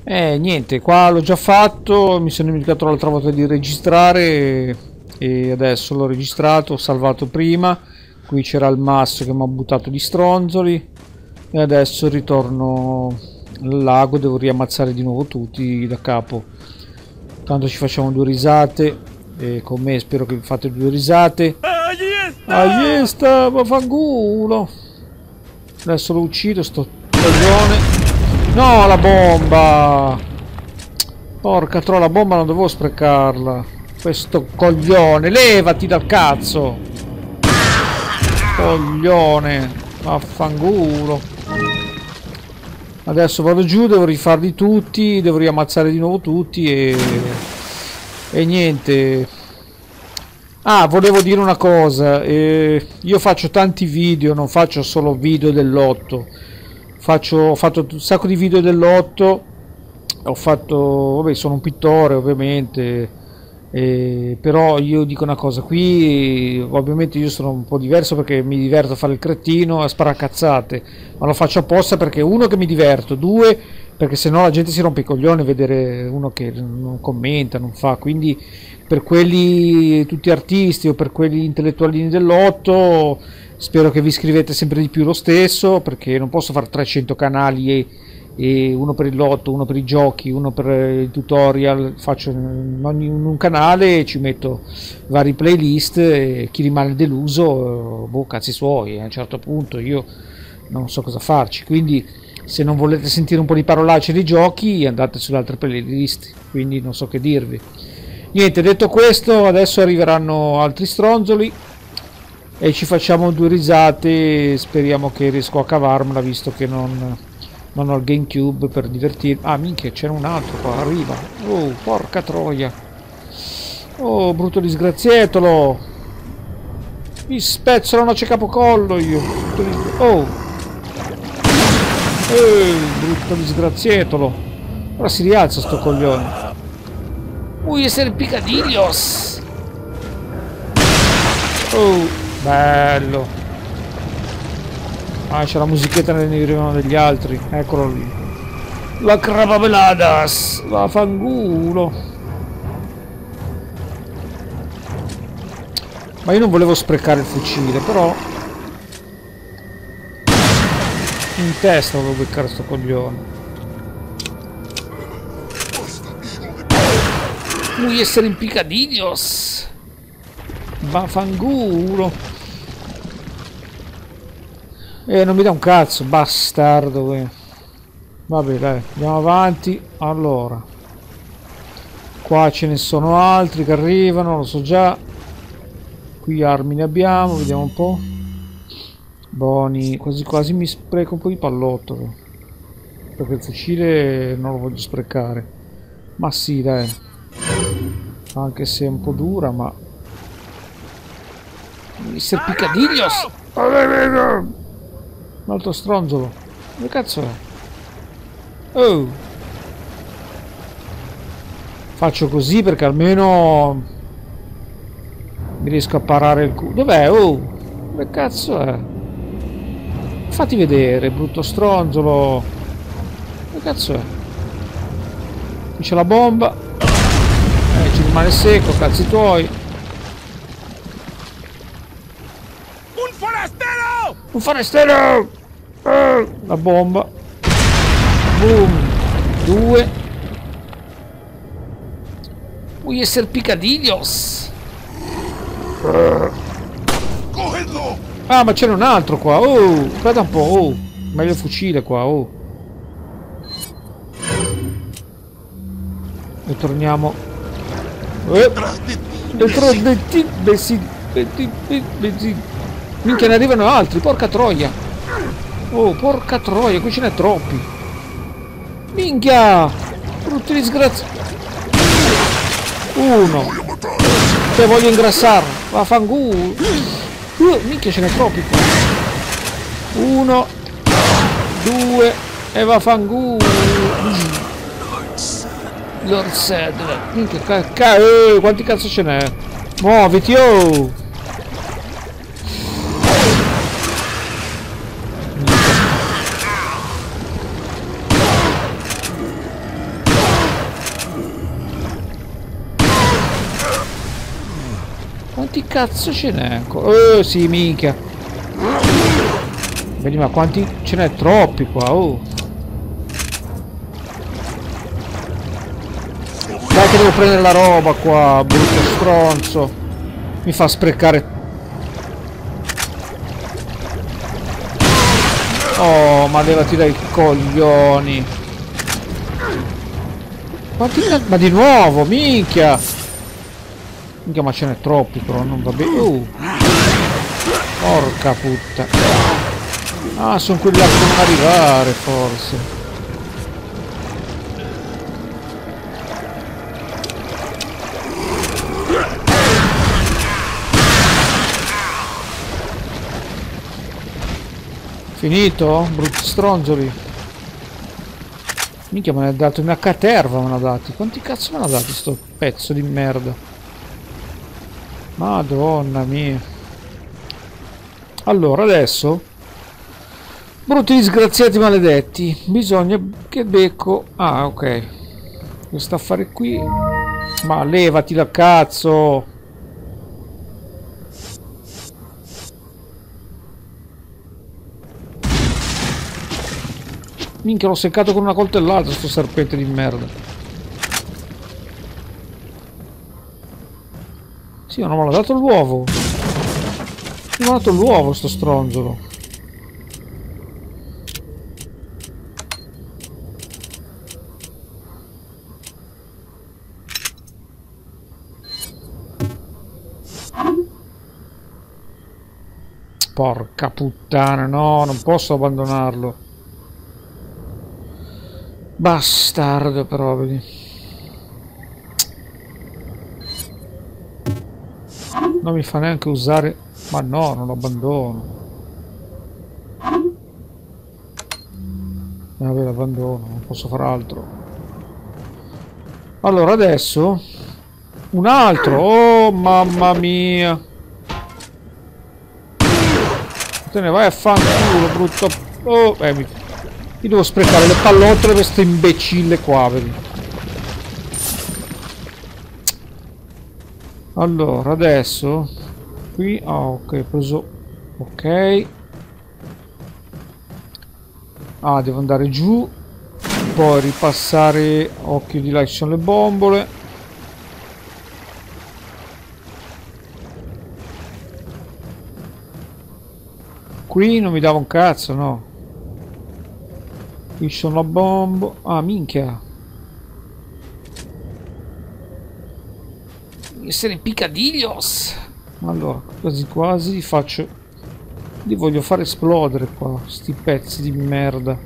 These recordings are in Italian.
Niente, qua l'ho già fatto, mi sono dimenticato l'altra volta di registrare e adesso l'ho registrato, ho salvato prima. Qui c'era il masso che mi ha buttato di stronzoli e adesso ritorno al lago, devo riammazzare di nuovo tutti da capo. Tanto ci facciamo due risate e con me spero che vi fate due risate. Ahí sta, vaffanculo. Adesso lo uccido sto coglione. No, la bomba! Porca troia, la bomba non dovevo sprecarla. Questo coglione, levati dal cazzo! Coglione, vaffanculo. Adesso vado giù, devo rifarli tutti, devo riammazzare di nuovo tutti e niente. Ah, volevo dire una cosa, io faccio tanti video, non faccio solo video dell'otto. Ho fatto un sacco di video dell'otto, ho fatto, vabbè, sono un pittore ovviamente, però io dico una cosa, qui ovviamente io sono un po' diverso perché mi diverto a fare il cretino, a sparare cazzate, ma lo faccio apposta perché uno che mi diverto, due perché sennò la gente si rompe i coglioni a vedere uno che non commenta, non fa, quindi per quelli tutti artisti o per quelli intellettualini dell'otto spero che vi iscrivete sempre di più lo stesso, perché non posso fare 300 canali e uno per il lotto, uno per i giochi, uno per i tutorial. Faccio in un canale, ci metto vari playlist e chi rimane deluso, boh, cazzi suoi, a un certo punto io non so cosa farci, quindi se non volete sentire un po' di parolacce dei giochi andate sulle altre playlist, quindi non so che dirvi. Niente, detto questo, adesso arriveranno altri stronzoli e ci facciamo due risate, speriamo che riesco a cavarmela visto che non ho il GameCube per divertirmi. Ah minchia, c'era un altro qua, arriva. Oh, porca troia. Oh, brutto disgrazietolo. Mi spezzo la noce capocollo io. Oh. Brutto disgrazietolo. Ora si rialza sto coglione. Essere picadillos. Oh, bello. Ah, c'è la musichetta nel rivano degli altri. Eccolo lì. La crababeladas. La fangulo. Ma io non volevo sprecare il fucile, però in testa volevo beccare sto coglione. Vuoi essere in picadillos? Vaffanculo. Non mi dà un cazzo, bastardo. Vabbè, dai, andiamo avanti. Allora, qua ce ne sono altri che arrivano, lo so già. Qui armi ne abbiamo, vediamo un po'. Buoni, quasi quasi mi spreco un po' di pallotto, perché il fucile non lo voglio sprecare. Ma sì, dai. Anche se è un po' dura, ma Mister Picadillos! Un altro stronzolo. Che cazzo è? Oh! Faccio così perché almeno mi riesco a parare il culo. Dov'è? Oh! Che cazzo è? Fatti vedere, brutto stronzolo. Che cazzo è? Qui c'è la bomba. Ci rimane secco, cazzi tuoi. Un forestiero! La bomba. Boom. 2. Vuoi essere picadillos? Ah, ma c'era un altro qua. Oh, aspetta un po'. Oh, meglio il fucile qua. Oh. E torniamo. Minchia, ne arrivano altri, porca troia. Oh, porca troia, qui ce n'è troppi. Minchia, brutti disgrazi. Uno. Cioè voglio ingrassare. Vaffanculo. Minchia, ce n'è troppi qua. 1, 2 e vaffanculo. Lord Sadler. Minchia, quanti cazzo ce n'è? Muoviti, oh! Quanti cazzo ce n'è? Sì, minchia. Vedi, ma quanti ce n'è? Troppi qua. Oh. Dai che devo prendere la roba qua, brutto stronzo. Mi fa sprecare. Oh, ma levati dai coglioni. Quanti ma di nuovo, minchia. Minchia, ma ce n'è troppi però, non va bene. Porca puttana. Ah, sono quelli là che devono arrivare, forse. Finito? Brutti stronzoli. Minchia, me ne ha dato una caterva, me ne ha dati. Quanti cazzo me ne ha dati sto pezzo di merda? Madonna mia. Allora, adesso, brutti disgraziati maledetti, bisogna che becco. Ah, ok. Questo affare qui. Ma levati la cazzo. Minchia, l'ho seccato con una coltellata sto serpente di merda. Sì, ma non me l'ha dato l'uovo. Mi ha dato l'uovo sto stronzolo. Porca puttana, no, non posso abbandonarlo. Bastardo però, vedi. Non mi fa neanche usare. Ma no, non lo abbandono. Vabbè, l'abbandono, non posso fare altro. Allora adesso un altro. Oh mamma mia. Te ne vai a fanculo, brutto. Oh, mi devo sprecare le pallottole per questo imbecille qua, vedi. Allora adesso qui, ok, ho preso, ok. Ah, devo andare giù, poi ripassare, occhio di là ci sono le bombole. Qui non mi dava un cazzo, no. Qui sono la bomba. Ah, minchia. Essere in picadiglios. Allora, quasi quasi faccio. Li voglio far esplodere qua, sti pezzi di merda.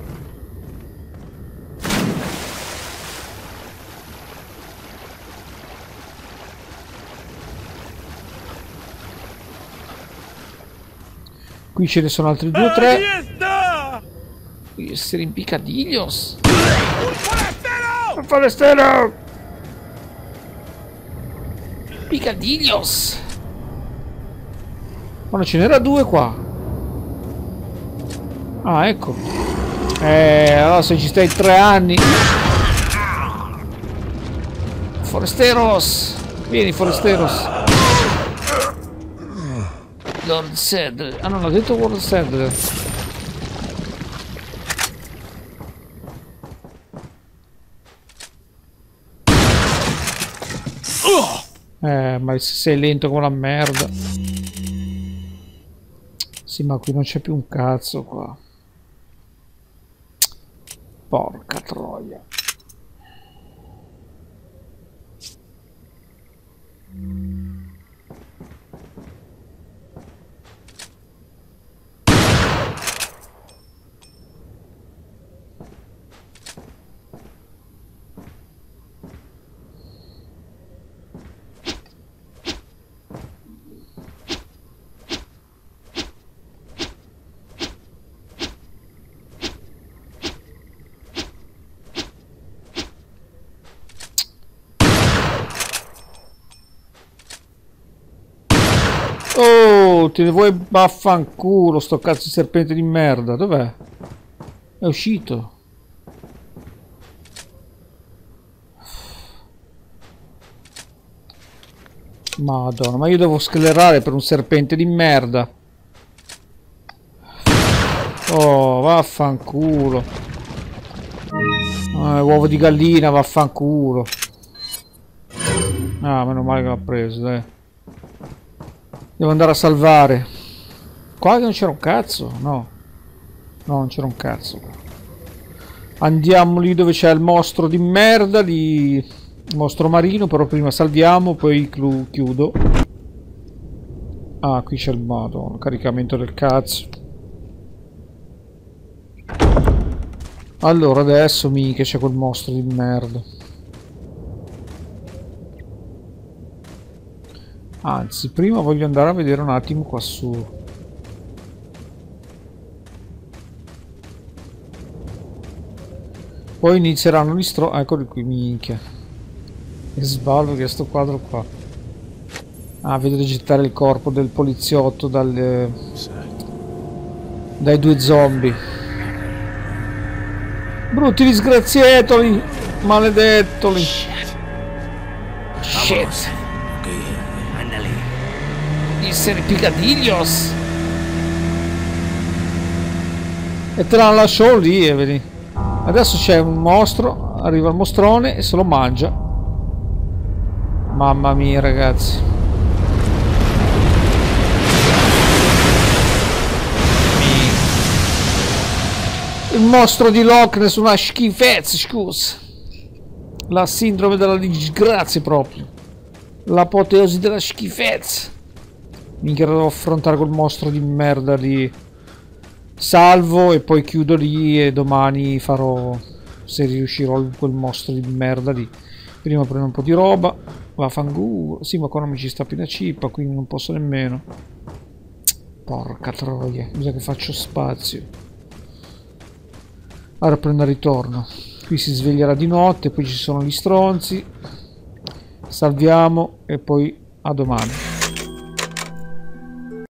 Qui ce ne sono altri 2 o 3. Essere in picadiglios. Un forestero! Picadiglios! Ma ce n'era 2 qua. Ah, ecco. Allora se ci stai 3 anni. Foresteros! Vieni, Foresteros! Lord Sadler. Ah, non ho detto Lord Sadler. Ma sei lento come la merda. Sì, ma qui non c'è più un cazzo qua. Porca troia. Oh, te ne vuoi vaffanculo sto cazzo di serpente di merda. Dov'è? È uscito. Madonna, ma io devo sclerare per un serpente di merda. Oh, vaffanculo. Uovo di gallina, vaffanculo. Ah, meno male che l'ha preso, dai. Devo andare a salvare. Qua che non c'era un cazzo? No. No, non c'era un cazzo. Andiamo lì dove c'è il mostro di merda, lì... il mostro marino, però prima salviamo, poi chiudo. Ah, qui c'è il modo, caricamento del cazzo. Allora adesso mica c'è quel mostro di merda. Anzi, prima voglio andare a vedere un attimo qua su. Poi inizieranno gli eccoli qui, minchia. Che sballo che sto quadro qua. Ah, vedo gettare il corpo del poliziotto dai due zombie. Brutti disgraziatoli, maledettoli. Shit. I serpicadillos. E te la lascio lì, vedi. Adesso c'è un mostro, arriva il mostrone e se lo mangia. Mamma mia, ragazzi. Il mostro di Loch Ness, una schifezza, scusa. La sindrome della disgrazia proprio. L'apoteosi della schifezza. Minchia, devo affrontare quel mostro di merda lì. Salvo e poi chiudo lì e domani farò, se riuscirò, quel mostro di merda lì. Prima prendo un po' di roba. Vaffanculo. Sì, ma qua non mi ci sta più una cippa, quindi non posso nemmeno. Porca troia, bisogna che faccio spazio. Ora prendo il ritorno. Qui si sveglierà di notte, poi ci sono gli stronzi. Salviamo e poi a domani.